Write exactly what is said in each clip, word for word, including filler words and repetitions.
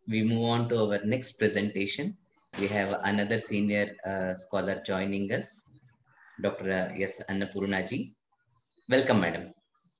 we move on to our next presentation. We have another senior uh, scholar joining us, Doctor S. Annapurnaji. Welcome, madam.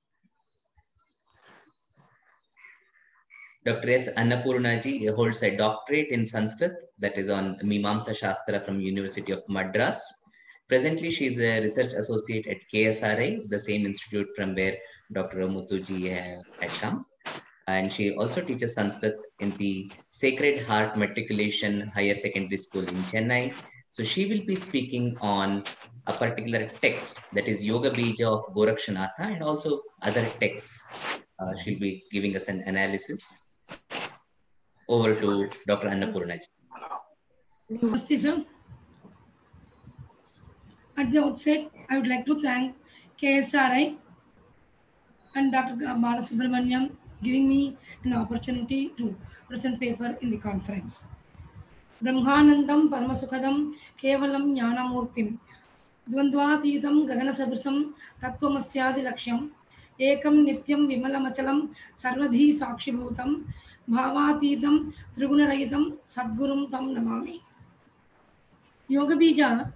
Doctor S. Annapurnaji holds a doctorate in Sanskrit, that is on Mimamsa Shastra from University of Madras. Presently, she is a research associate at K S R I, the same institute from where Doctor Muthuji uh, had come. And she also teaches Sanskrit in the Sacred Heart Matriculation Higher Secondary School in Chennai. So she will be speaking on a particular text, that is Yoga Bija of Gorakshanatha, and also other texts. Uh, she'll be giving us an analysis. Over to Doctor Annapurnaji. Namaste, sir. At the outset, I would like to thank K S R I and Doctor Balasubramaniam giving me an opportunity to present paper in the conference. Brahmanandam Paramasukhadam Kevalam Jnanamurtim Dvandvatītam Gaganasadrusam Tattvamasyaadi Lakshyam Ekam Nityam Vimalamachalam Sarvadhi Sakshibhutam Bhavatītam Trigunarayitam Sadgurum Tam Namami. Yoga Bija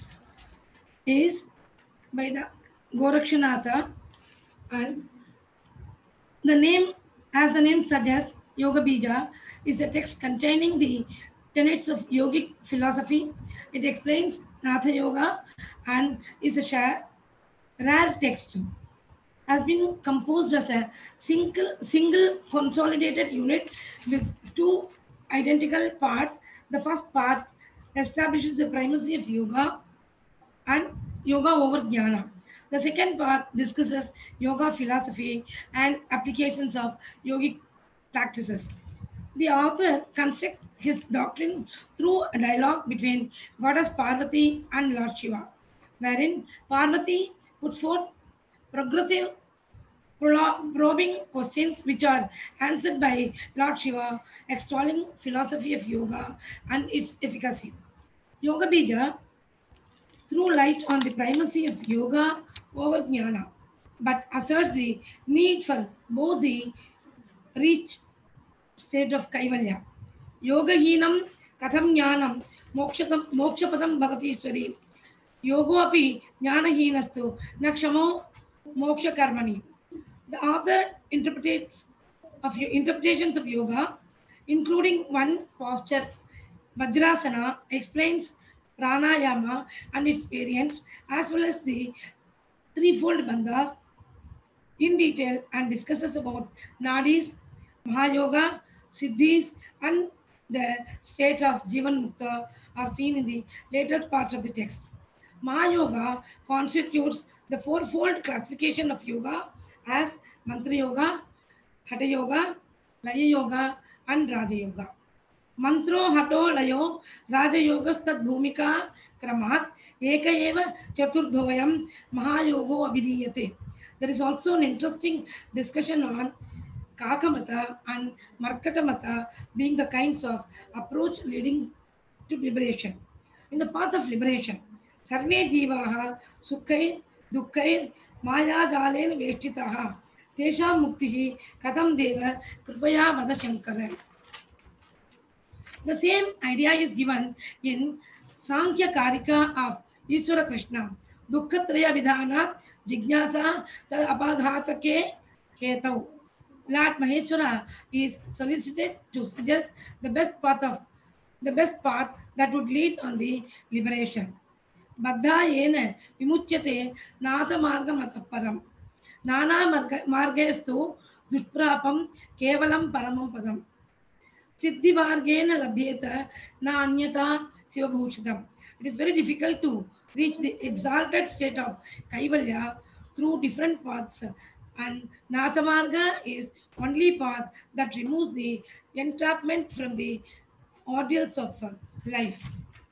is by the Gorakshanatha, and the name, as the name suggests, Yoga Bija is a text containing the tenets of yogic philosophy. It explains Natha Yoga and is a rare text. Has been composed as a single, single consolidated unit with two identical parts. The first part establishes the primacy of yoga and yoga over jnana. The second part discusses yoga philosophy and applications of yogic practices. The author constructs his doctrine through a dialogue between goddess Parvati and Lord Shiva, wherein Parvati puts forth progressive probing questions which are answered by Lord Shiva, extolling philosophy of yoga and its efficacy. Yoga Bija threw light on the primacy of yoga over jnana, but asserts the need for both the reach state of kaivalya. Yoga hinam katham jnanam mokshapadam bhavatishwari. Yogo api jnana hinastu nakshamo moksha karmani. The author interprets of interpretations of yoga, including one posture, Vajrasana, explains pranayama and its variants, as well as the threefold bandhas in detail, and discusses about nadis, Mahayoga, Siddhis, and the state of Jivan Mukta are seen in the later parts of the text. Mahayoga constitutes the fourfold classification of yoga as Mantra Yoga, Hatha Yoga, Laya Yoga, and Raja Yoga. Mantro Hato Layo Raja Yoga Stad Bhumika Kramat Eka Eva Chaturdhoyam Mahayogo Abhidiyate. There is also an interesting discussion on Kakamata and Markatamata being the kinds of approach leading to liberation. In the path of liberation, Sarve Jivaha Sukhair Dukhair Maya Jalen Veshtitaha Tesha Muktihi Katam Deva Kripaya Vada Shankara. The same idea is given in Sankhya Karika of Ishwara Krishna. Dukkhatraya Vidhanat Jignasa Tad Apaghatake Hetau. Lord Maheshwara is solicited to suggest the best path of the best path that would lead on the liberation. Baddha yena vimuchyate nata marga mataparam. Nana margestu dushprapam kevalam paramam padam. Siddhi margena labhyeta na anyata sivabhushitam. It is very difficult to reach the exalted state of Kaivalya through different paths, and Nathamarga is only path that removes the entrapment from the ordeals of life.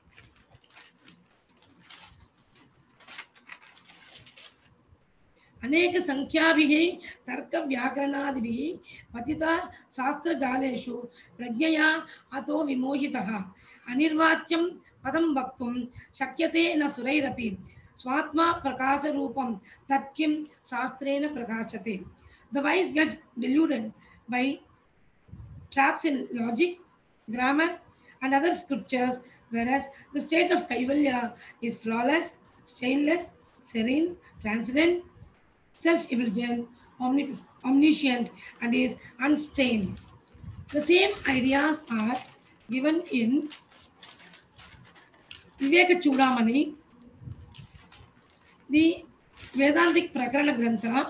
अनेक संख्याभिः तर्क व्याकरणादिभिः पतिता शास्त्र जालेषु प्रज्ञया अतो विमोहितः अनिर्वाच्यं पदं वक्तुं शक्यते न सुरैरपि स्वात्मा प्रकाश रूपं तत्किं शास्त्रेण प्रकाशते. The wise gets deluded by traps in logic grammar, and other scriptures, whereas the state of Kaivalya is flawless, stainless, serene, transcendent, self-evident, omni- omniscient, and is unstained. The same ideas are given in Viveka Chudamani, the Vedantic Prakarana Grantha,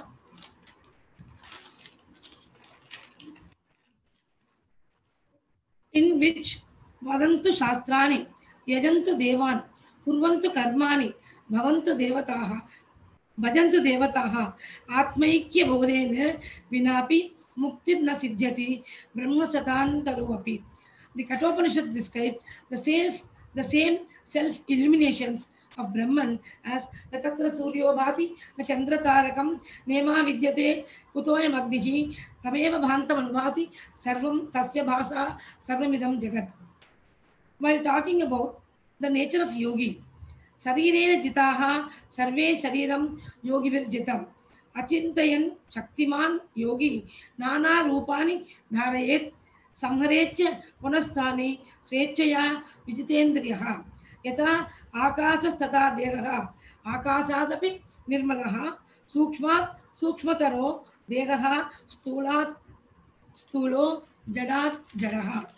in which Vadantu Shastrani, Yajantu Devan, Kurvantu Karmani, Bhavantu Devataha, Bhajantu Devataha, Atmaikya Bodhena, Vinapi, Muktir na Siddhyati, Brahma Satantaruapi. The Kathopanishad describes the same, the same self-illuminations of Brahman as the Tatra Suryo Bhati, the Chandra Tarakam, Nema Vidyate, Kutoya Magnihi, Tameva Bhantam Anubhati, Sarvam Tasya Bhasa, Sarvamidam Jagat. While talking about the nature of yogi, Sarirena Jitaha, Sarve Shariram Yogivir Jitam. Achintayan Shaktiman Yogi, Nana Rupani Dharayet, Samharecha Punasthani, Swechaya Vijitendriyaha, Yata Akasastata Degaha, Akasadapi Nirmalaha, Sukshma Sukshmataro, Degaha, Stulat Stulo, Jadat Jadaha.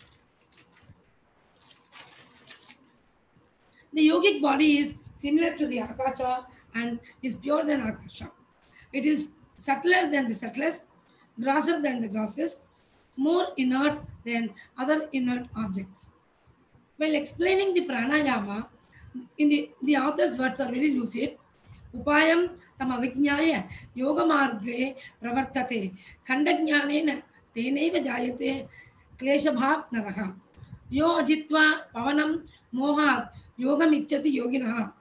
The yogic body is similar to the Akasha and is pure than Akasha. It is subtler than the subtlest, grosser than the grossest, more inert than other inert objects. While explaining the pranayama, in the, the author's words are very lucid. Upayam tam avijnaya yoga marge pravartate khandajnanena tenaiva jayate kleshabhak naraha. Yo ajitva pavanam mohat yogam icchati yoginaha.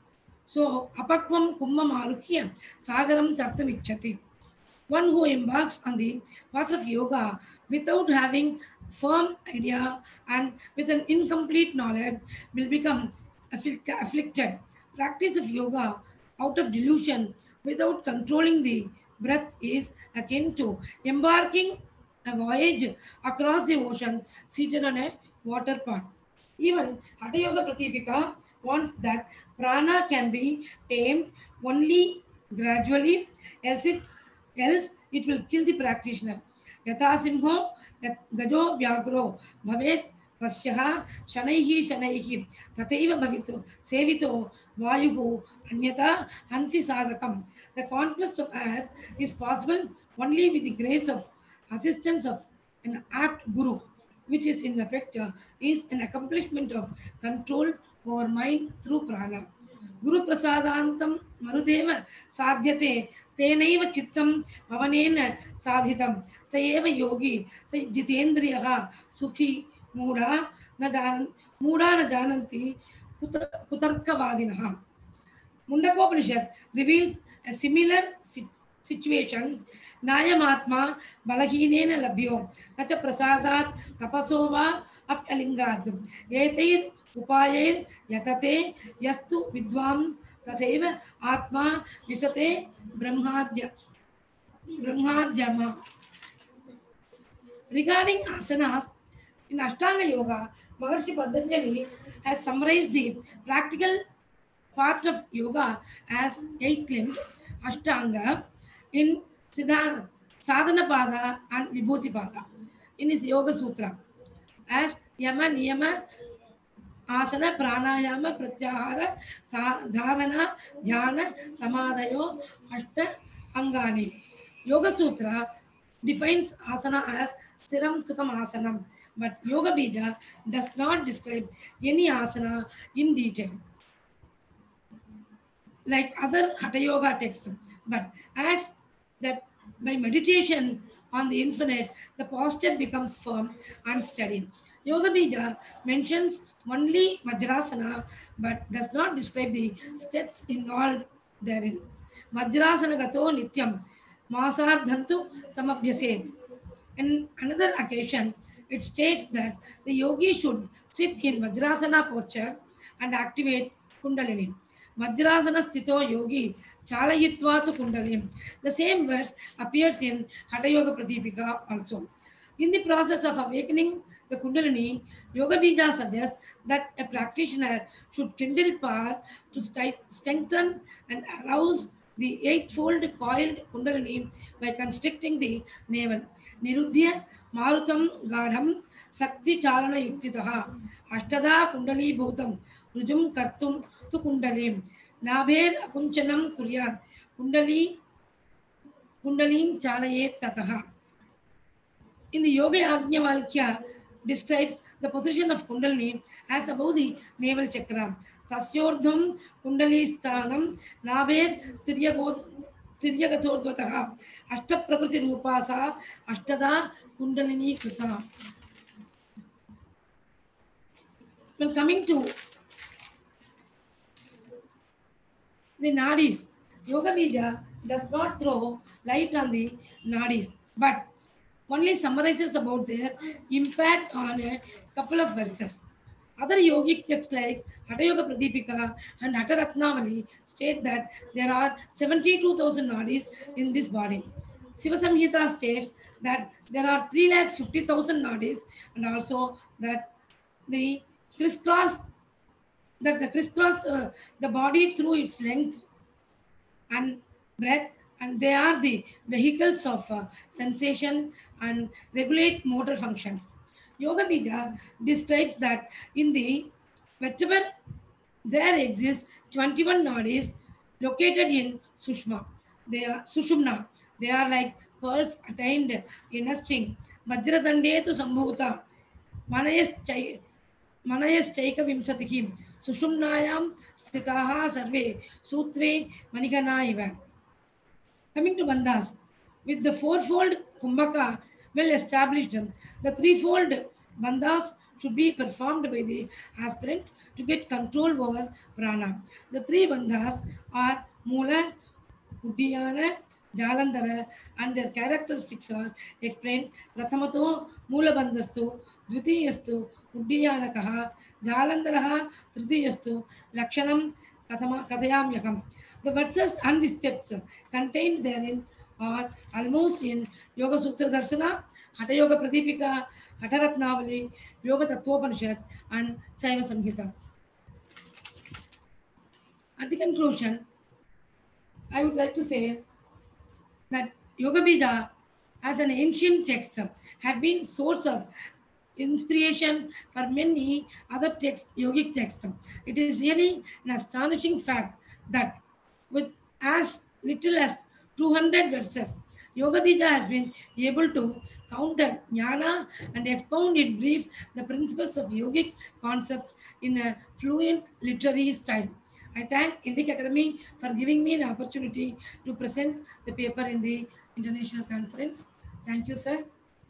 So apakvam kumbham alukya sagaram tartam icchati. One who embarks on the path of yoga without having firm idea and with an incomplete knowledge will become afflicted. Practice of yoga out of delusion without controlling the breath is akin to embarking a voyage across the ocean seated on a water pot. Even Hatha Yoga Pratipika wants that prana can be tamed only gradually, else it else it will kill the practitioner. Yatha simho gajo vyagro bhavet pasyaha shanaihi shanaihi tataiva bhavitu sevito vayuhu anyata hanti sadakam. The conquest of earth is possible only with the grace of assistance of an apt guru, which is in effect uh, is an accomplishment of control over mind through prana. Guru Prasadantam Marudeva Sadhyate Tenaiva Chittam Pavanena Sadhitam Sayeva Yogi Say Jitendriyaha Sukhi Muda Nadan Muda Nadananti Kutarkavadinaha. Mundakopanishad reveals a similar si- situation. Nayamatma balahinena labhyo nacha prasadat tapasova apalingad etir upayair yatate yastu vidvam taseva atma visate brahmadya brahmadhyama. Regarding asanas, in Ashtanga Yoga, Maharshi Patanjali has summarized the practical part of yoga as eight limbed Ashtanga in Siddha, Sadhana Pada and Vibhuti Pada in his Yoga Sutra as Yama Niyama Asana Pranayama Pratyahara Dharana Dhyana Samadhayo Ashta Angani. Yoga Sutra defines asana as Stiram Sukham Asanam, but Yoga Bija does not describe any asana in detail like other Hatha Yoga texts, but adds that by meditation on the infinite, the posture becomes firm and steady. Yoga Bija mentions only Vajrasana, but does not describe the steps involved therein. Vajrasana gato nityam, masardhantu samabhyased. In another occasion, it states that the yogi should sit in Vajrasana posture and activate Kundalini. Vajrasana sthito yogi chalayitvatu Kundalini. The same verse appears in Hatha Yoga Pratipika also. In the process of awakening the Kundalini, Yoga Bija suggests that a practitioner should kindle power to strengthen and arouse the eightfold coiled Kundalini by constricting the navel. Nirudhya Marutam Gadham Sakti Charana Yuktitaha Ashtada Kundali Bhutam Rujum Kartum Tu Kundalim Nabher Akunchanam Kuryat Kundali Kundalin Chalayet Tataha. In the Yoga Yajnavalkya describes the position of Kundalini as above the navel chakra. Tasyordham Kundali Sthanam Naver Stiryagathordvataha Ashtaprakriti Rupasa Ashtada Kundalini Krita. Well, coming to the nadis, Yoga Bija does not throw light on the nadis, but only summarizes about their impact on a couple of verses. Other yogic texts like Hatha Yoga Pradipika and Hatha Ratnavali state that there are seventy-two thousand nadis in this body. Siva Samhita states that there are three lakh fifty thousand nadis, and also that the crisscross that the crisscross uh, the body through its length and breath, and they are the vehicles of uh, sensation and regulate motor functions. Yoga Bija describes that in the wherever there exist twenty-one nadis located in Sushma. They are Sushumna. They are like pearls attained in a string. Vajradande to Sambhuta. Manayas Manayas Sushumnayam Sthitaha Sarve Sutre Manikana iva. Coming to Bandhas, with the fourfold Kumbhaka well established, the threefold Bandhas should be performed by the aspirant to get control over prana. The three Bandhas are Mula, Uddiyana, Jalandhara, and their characteristics are explained. Prathamato Mula Bandhastu, Dvitiyastu, Uddiyanakaha, Jalandharaha, Tritiyastu, Lakshanam, Kathayamyakam. The verses and the steps contained therein are almost in Yoga Sutra Darshana, Hatha Yoga Pradipika, Hatha Ratnavali, Yoga Tattvopanishad, and Saiva Samhita. At the conclusion, I would like to say that Yoga Bija, as an ancient text, had been source of inspiration for many other text, yogic texts. It is really an astonishing fact that with as little as two hundred verses, Yoga Bija has been able to counter jnana and expound in brief the principles of yogic concepts in a fluent literary style. I thank Indic Academy for giving me the opportunity to present the paper in the international conference. Thank you, sir.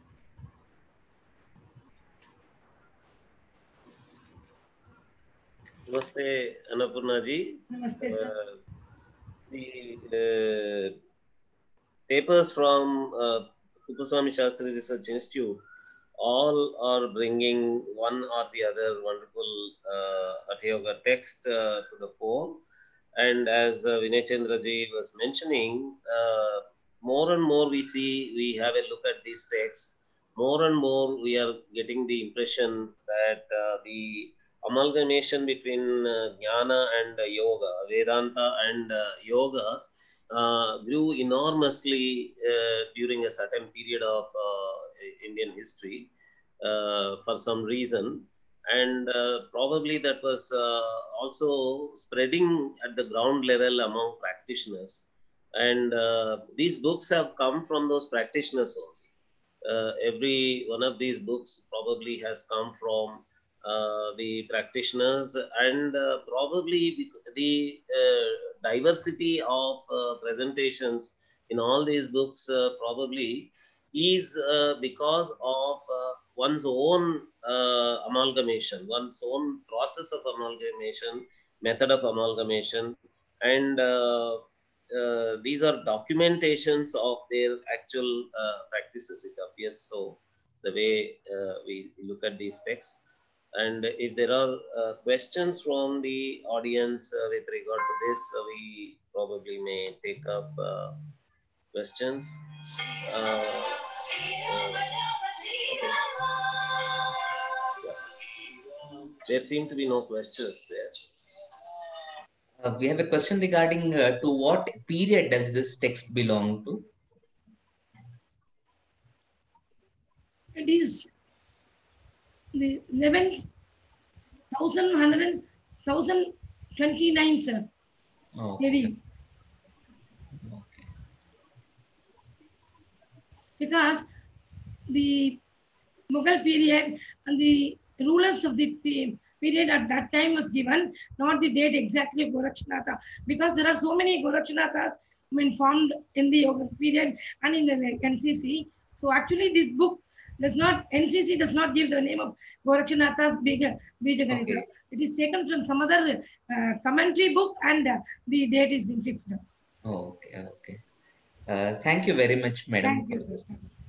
Namaste, Annapurna ji. Namaste, sir. Uh, the uh, papers from uh, Kuppaswamy Shastri Research Institute all are bringing one or the other wonderful uh, Hatha Yoga text uh, to the fore. And as uh, Vinay Chandra ji was mentioning, uh, more and more we see, we have a look at these texts, more and more we are getting the impression that uh, the amalgamation between uh, Jnana and uh, Yoga, Vedanta and uh, Yoga uh, grew enormously uh, during a certain period of uh, Indian history uh, for some reason. And uh, probably that was uh, also spreading at the ground level among practitioners. And uh, these books have come from those practitioners only. Uh, every one of these books probably has come from uh, the practitioners, and uh, probably the uh, diversity of uh, presentations in all these books uh, probably is uh, because of uh, one's own uh, amalgamation, one's own process of amalgamation, method of amalgamation, and uh, uh, these are documentations of their actual uh, practices, it appears so, the way uh, we look at these texts. And if there are uh, questions from the audience uh, with regard to this, uh, we probably may take up uh, questions. Uh, uh, okay. There seem to be no questions there. Uh, we have a question regarding uh, to what period does this text belong to? It is the eleven thousand one hundred thousand twenty-nine, sir. Oh, Maybe. okay. Because the Mughal period and the rulers of the pe- period at that time was given, not the date exactly of Gorakshanatha, because there are so many Gorakshanathas I mean, formed in the yoga period and in the N C C. So actually this book does not, N C C does not give the name of Gorakshanathas Bija Bijaganita. Okay. It is taken from some other uh, commentary book and uh, the date is been fixed. Oh, okay, okay. Uh, thank you very much, madam, Thank for you, this. sir.